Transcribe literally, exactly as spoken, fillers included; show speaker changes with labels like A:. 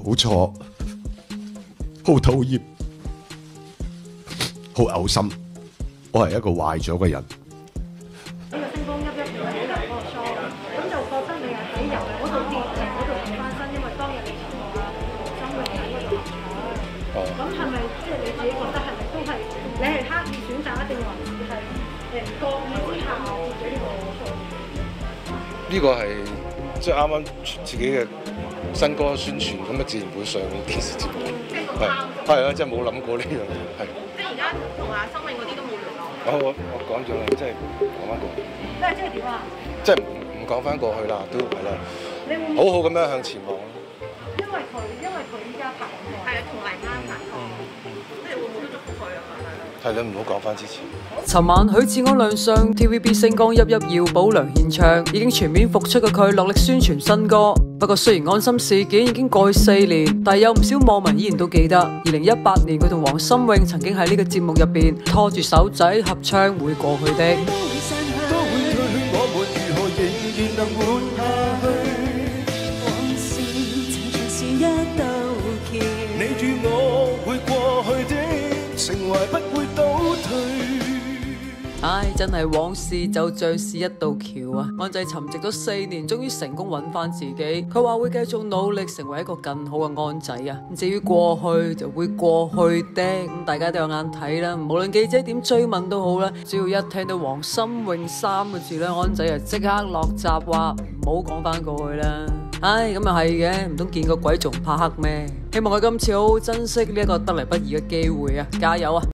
A: 好錯，好討厭，好嘔心。我係一個壞咗嘅人。
B: 呢個星光熠熠原來喺嗰個 show，咁就覺得你係喺遊藝嗰度跌停嗰度跌翻身，因為當日你同阿心穎喺嗰度合唱。咁係咪即係你自己覺得係咪都係你係刻意選擇，定還是係誒覺意之下跌咗呢個 show？
C: 呢個係即係啱啱自己嘅新歌宣傳，咁啊自然會上電視節目。係係啊，即係冇諗過呢樣嘢，係。
D: 即係而家同阿生命嗰啲都冇聯絡。
C: 我我我講咗啦，即係講翻過。
B: 即係即係點啊？
C: 即係唔唔講翻過去啦，都係啦。
B: 你會唔會
C: 好好咁樣向前望咯。
B: 因為佢因為佢依家拍緊拖，
D: 係啊，同黎媽拍拖，即係會唔會都祝福佢啊？
C: 係啦，唔好講翻之前。
E: 尋晚許志安亮相 T V B 星光熠熠耀保良獻唱，已經全面復出嘅佢落力宣傳新歌。不過雖然安心事件已經過去四年，但有唔少網民依然都記得二零一八年佢同黃心穎曾經喺呢個節目入邊拖住手仔合唱《會過去的》。唉，真係往事就像是一道橋啊！安仔沉寂咗四年，終於成功揾翻自己。佢話會繼續努力，成為一個更好嘅安仔啊！至於過去就會過去的，咁大家都有眼睇啦。無論記者點追問都好啦，只要一聽到黃心穎三個字咧，安仔就即刻落閘話唔好講翻過去啦。唉，咁又係嘅，唔通見個鬼仲怕黑咩？希望佢今次好好珍惜呢一個得嚟不易嘅機會啊！加油啊！